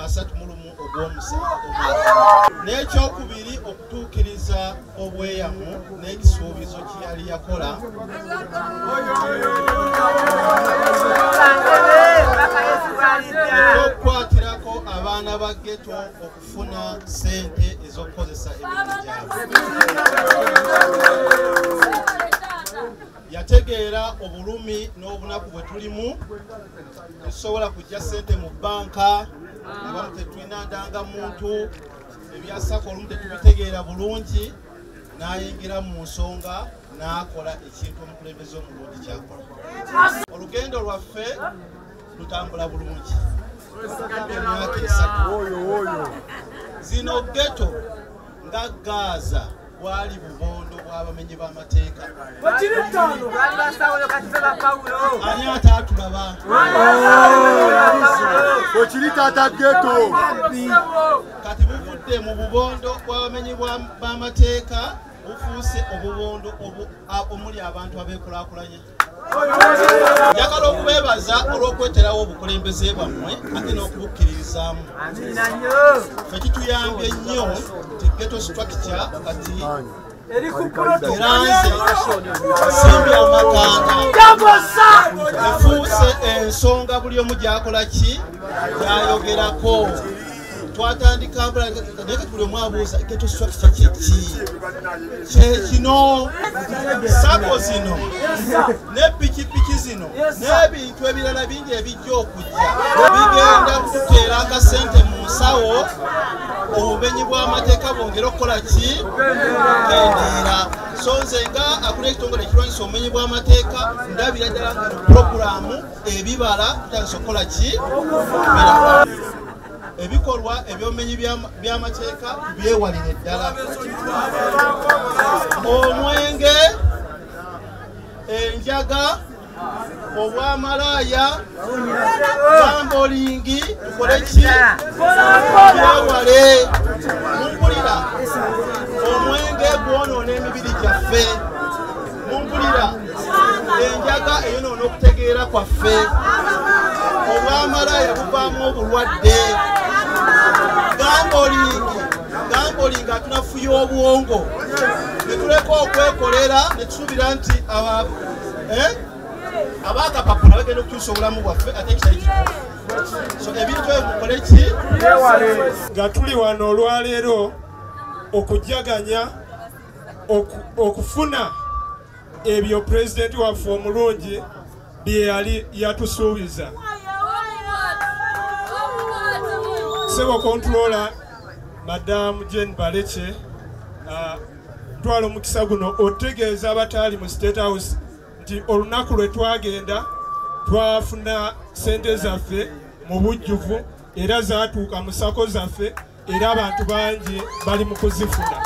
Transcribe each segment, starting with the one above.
31 ogw'omusanvu. N'ekyokubiri okutuukiriza obweyamu n'ekisuubizo kye yali yakola okukwatirako abaana ba ghetto okufuna ssente ez'okukozesa emirimu gyabwe. Yategeera obulumi n'obunaku bwe tulimu, tetusobola kujja ssente mu bbanka, abamu tetulina ndangamuntu, ebyasaka olumu tetubitegeera bulungi, n'ayingira mu nsonga n'akola ekintu omukulembeze omulungi kyakola. Olugendo lwaffe lutambula bulungi. Emyaka 3 zino ghetto nga Gaza bwali bubondo bw'abamenyi b'amateeka. Ani ataatulaba? Kati buvudde mu bubondo bw'abamenyi b'amateeka bufuuse obubondo omuli abantu abeekulaakulanye. Njagala okubeebaza olw'okweterawo obukulembeze bwammwe ate n'okubukkiririzaamu. Ffe kituyambye nnyo nti ghetto structure kati eranze simbi amakanda efuuse ensonga buli omu gy'akola ki gy'ayogerako. Twatandika naye buli omu abuuza ghetto structure kyeki? Kyekino sako zino ne pikipiki zino n'ebintu ebirala bingi ebijja okujja bigenda kututeera akasente mu nsawo, obumenyi bw'amateeka bwongera okukola ki? Kendeera. So nze nga akulira ekitongole ekirwanyisa obumenyi bw'amateeka ndabira ddala nga puroguramu ebibala tutandise okukola ki? Ebikolwa eby'obumenyi by'amateeka byewalire ddala. Omwenge, enjaga, obwamalaaya, gambolingi, tukole ki? Byewale. Mumpulira, omwenge gwonoona emibiri gyaffe. Mumpulira, enjaga eyonoona okutegeera kwaffe. Obwamalaaya buvaamu obulwadde. Gambolingi atunafuya obwongo. Netuleka okwekolera netusuubira nti abakapapula bagenda okukyusa obulamu bwaffe ate ekitali kituufu. So ebintu ebyo mukole ki? Nga tuli wano olwaleero okujjaganya okufuna ebyo pulezidenti waffe omulungi bye yali yatusuubiza. Sebo Controller Madam Jane Baleche twala omukisa guno otegeeza abataali mu State House nti olunaku lwe twagenda twafuna ssente zaffe mu bujjuvu era zaatuuka mu sako zaffe era abantu bangi bali mu kuzifuna.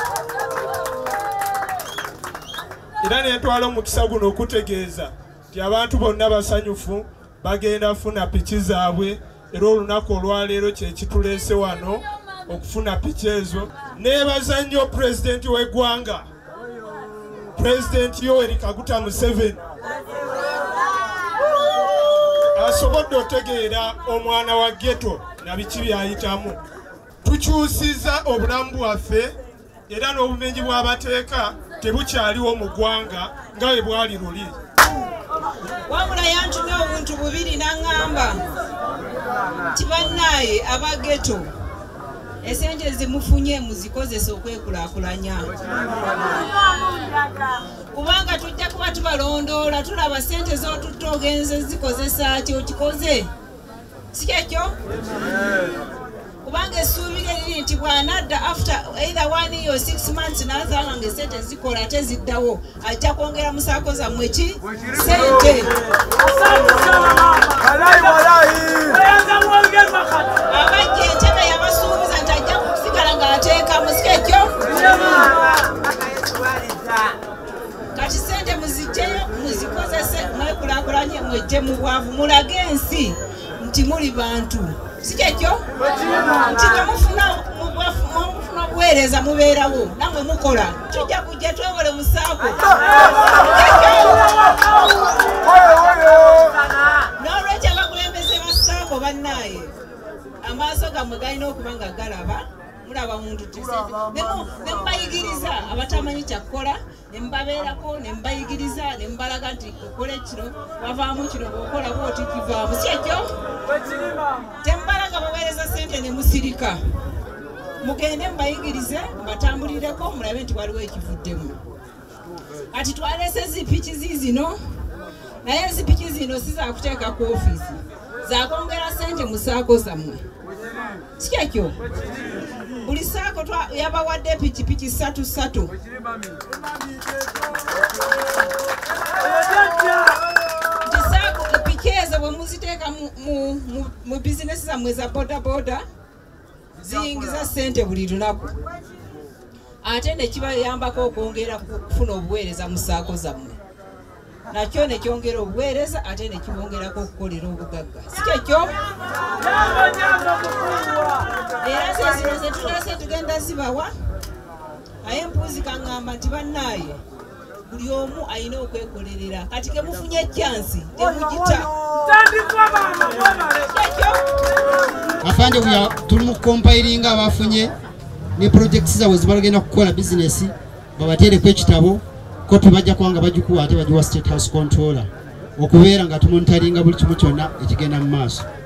Era ne ntwala omukisa guno okutegeeza nti abantu bonna basanyufu bagenda funa piki zaabwe. Era olunaku olwaleero kye kituleese wano okufuna piki ezo. Neebaza nnyo pulezidenti w'eggwanga, Pulezidenti Yoweri Kaguta Museveni asobodde otegeera omwana wa ghetto na biki by'ayitamu. Tukyusiza obulamu bwaffe era n'obumenyi bw'abateeka tebukyaliwo mu ggwanga nga bwe bwali luli. Wabula yantumye obuntu bubiri n'aŋŋamba nti bannaaye aba ghetto esente zimufunye muzikozesa okwekulaakulanya. Kubanga tujja kuba tubalondoola tulaba ssente z'otutte ogenze zikozesa ki okikoze. Si kyekyo? Kubanga essuubi lye liri nti bw'anadda after either 1 year or 6 months n'asanga ng'essente zikola ate ziddawo ajja kwongera mu saako zammwe ki? Ssente. Abajja entebe yabasuubiza nti ajja kusigala ng'ateeka mu si kyekyo? Kati ssente muziggyeyo muzikozese mwekulaakulanye mwejje mu bwavu mulage ensi nti muli bantu. Si kyekyo? Nti temufuna obuweereza mubeerawo namwe mukola. Tujja kujja twewole mu saako. N'olwekyo abakulembeze ba saako bannaaye amaaso gammwe gammwe galina okuba nga galaba mulaba muntu nembayigiriza abatamanyi kyakukola nembabeerako nembayigiriza nembalaga nti okole kino wavaamu kino okola bwoti kivaamu si ekyo tembalaga muweereza sente nemusirika mugende mbayigirize mbatambulireko mulabe nti waliwo ekivuddemu ati twalese zipiki zizino naye zipiki zino sizakuteeka ku ofiisi zakwongera sente mu saako zammwe si ekyo buli saako yabawadde pikipiki 3 saako piki ezo bwe muziteeka mu bizinesi zammwe za bodaboda ziyingiza sente buli lunaku ate nekibayambako okwongera kufuna obuweereza mu saako zammwe nakyo nekyongera obuweereza ate nekibongerako okukolera obugagga si kyekyo era zezino zetulese tugenda zibawa naye mpuuzi kaŋŋamba nti bannaaye buli omu alina okwekolerera kati kemufunye ekyansi temugita kyekyo afande tuli mu kompairinga abafunye ne projects zaabwe zibalagenda kukola bizinesi babateereko ekitabo kopi bajja kubanga bagikuwa ate bagiwa State House Controller okubeera nga tumonitaringa buli kimu kyonna ekigenda mu maaso